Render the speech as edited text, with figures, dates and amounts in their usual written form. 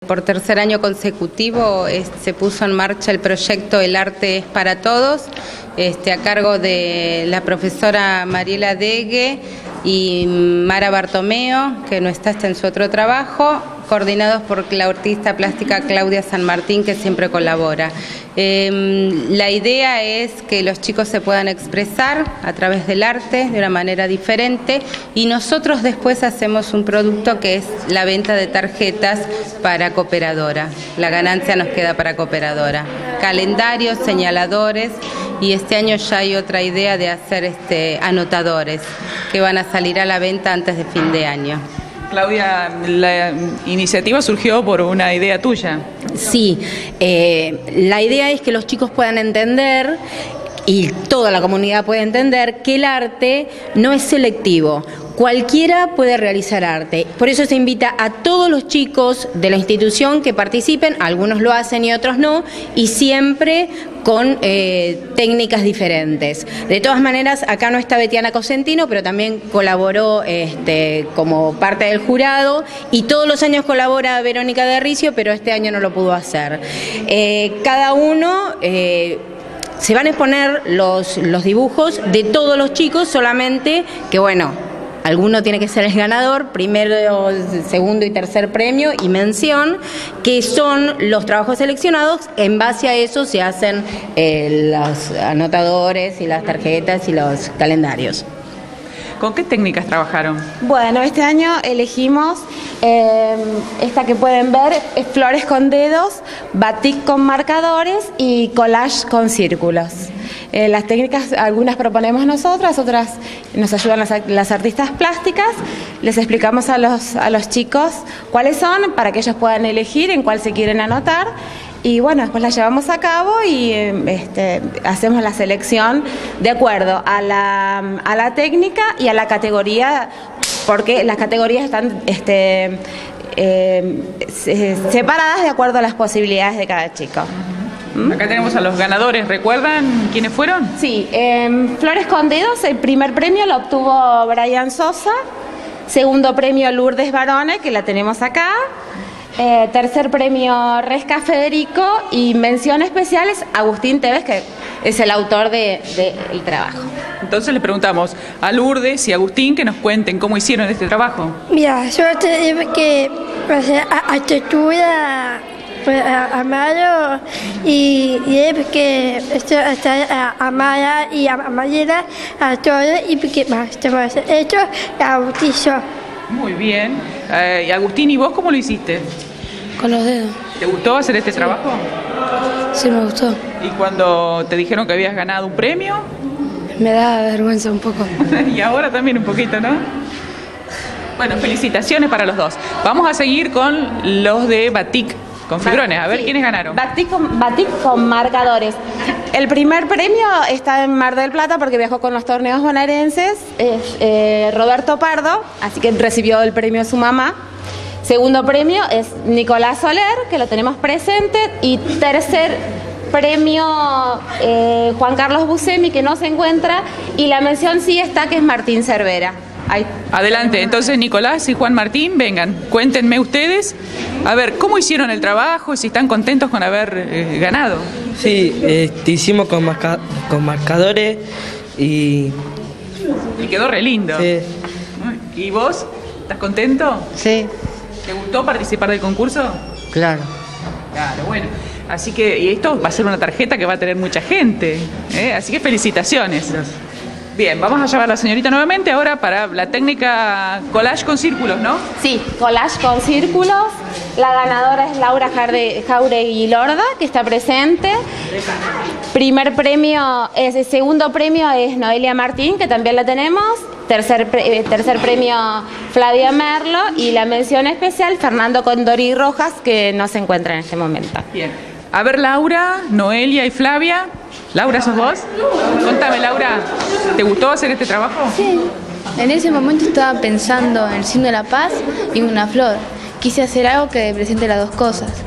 Por tercer año consecutivo se puso en marcha el proyecto El Arte es para Todos, a cargo de la profesora Mariela Degue y Mara Bartomeo, que no está en su otro trabajo, coordinados por la artista plástica Claudia San Martín, que siempre colabora. La idea es que los chicos se puedan expresar a través del arte de una manera diferente, y nosotros después hacemos un producto que es la venta de tarjetas para Cooperadora. La ganancia nos queda para Cooperadora. Calendarios, señaladores, y este año ya hay otra idea de hacer anotadores que van a salir a la venta antes de fin de año. Claudia, la iniciativa surgió por una idea tuya. Sí, la idea es que los chicos puedan entender, y toda la comunidad puede entender, que el arte no es selectivo. Cualquiera puede realizar arte. Por eso se invita a todos los chicos de la institución que participen, algunos lo hacen y otros no, y siempre con técnicas diferentes. De todas maneras, acá no está Betiana Cosentino, pero también colaboró como parte del jurado, y todos los años colabora Verónica de Ricio, pero este año no lo pudo hacer. Cada uno... se van a exponer los dibujos de todos los chicos, solamente que, bueno, alguno tiene que ser el ganador, primero, segundo y tercer premio y mención, que son los trabajos seleccionados. En base a eso se hacen los anotadores y las tarjetas y los calendarios. ¿Con qué técnicas trabajaron? Bueno, este año elegimos esta que pueden ver, es flores con dedos, batik con marcadores y collage con círculos. Las técnicas, algunas proponemos nosotras, otras nos ayudan las artistas plásticas. Les explicamos a los chicos cuáles son, para que ellos puedan elegir en cuál se quieren anotar. Y bueno, después la llevamos a cabo y hacemos la selección de acuerdo a la técnica y a la categoría, porque las categorías están separadas de acuerdo a las posibilidades de cada chico. Acá tenemos a los ganadores. ¿Recuerdan quiénes fueron? Sí, Flores con Dedos, el primer premio lo obtuvo Brian Sosa, segundo premio Lourdes Barone, que la tenemos acá. Tercer premio Resca Federico, y mención especial es Agustín Tevez, que es el autor del trabajo. Entonces le preguntamos a Lourdes y a Agustín que nos cuenten cómo hicieron este trabajo. Mira, yo tenía que hacer arquitectura a mano, y que está a mano y a manera a todo, y que más estamos hecho a bautizo. Muy bien. Y Agustín, ¿y vos cómo lo hiciste? Con los dedos. ¿Te gustó hacer este trabajo? Sí, me gustó. ¿Y cuando te dijeron que habías ganado un premio? Me da vergüenza un poco. Y ahora también un poquito, ¿no? Bueno, felicitaciones para los dos. Vamos a seguir con los de batik con fibrones. A ver, sí, quiénes ganaron. Batik con marcadores. El primer premio está en Mar del Plata porque viajó con los torneos bonaerenses. Es Roberto Pardo, así que recibió el premio su mamá. Segundo premio es Nicolás Soler, que lo tenemos presente. Y tercer premio Juan Carlos Buscemi, que no se encuentra. Y la mención sí está, que es Martín Cervera. Ahí. Adelante, entonces Nicolás y Juan Martín, vengan, cuéntenme ustedes, a ver, ¿cómo hicieron el trabajo? Si están contentos con haber ganado. Sí, hicimos con marcadores y quedó re lindo. Sí. ¿Y vos? ¿Estás contento? Sí. ¿Te gustó participar del concurso? Claro. Claro, bueno. Así que, y esto va a ser una tarjeta que va a tener mucha gente, así que felicitaciones. Gracias. Bien, vamos a llamar a la señorita nuevamente ahora para la técnica collage con círculos, ¿no? Sí, collage con círculos. La ganadora es Laura Jauregui Lorda, que está presente. Segundo premio es Noelia Martín, que también la tenemos. Tercer premio Flavia Merlo, y la mención especial Fernando Condori Rojas, que no se encuentra en este momento. Bien. A ver, Laura, Noelia y Flavia. Laura, ¿sos vos? Contame, Laura, ¿te gustó hacer este trabajo? Sí. En ese momento estaba pensando en el signo de la paz y una flor. Quise hacer algo que presente las dos cosas.